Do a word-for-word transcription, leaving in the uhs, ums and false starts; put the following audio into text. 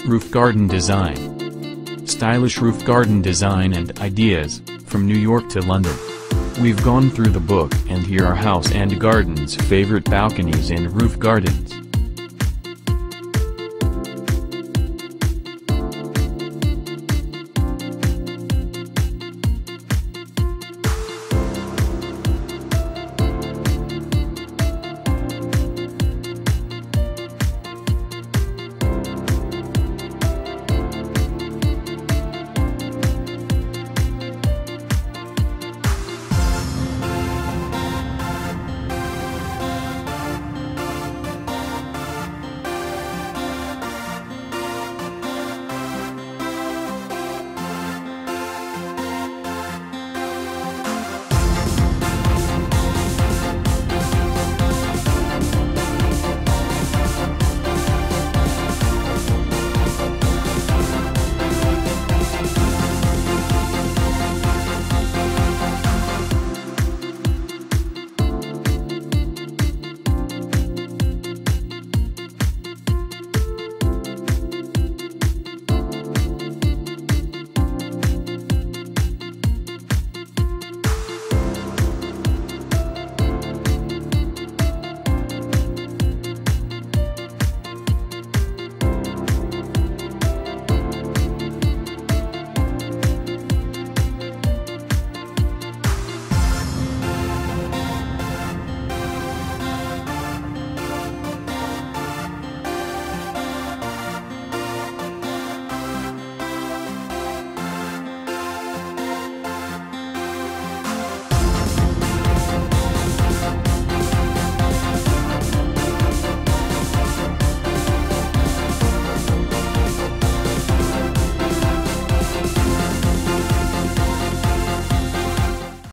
Roof garden design. Stylish roof garden design and ideas, from New York to London. We've gone through the book and here are House and Garden's favorite balconies and roof gardens.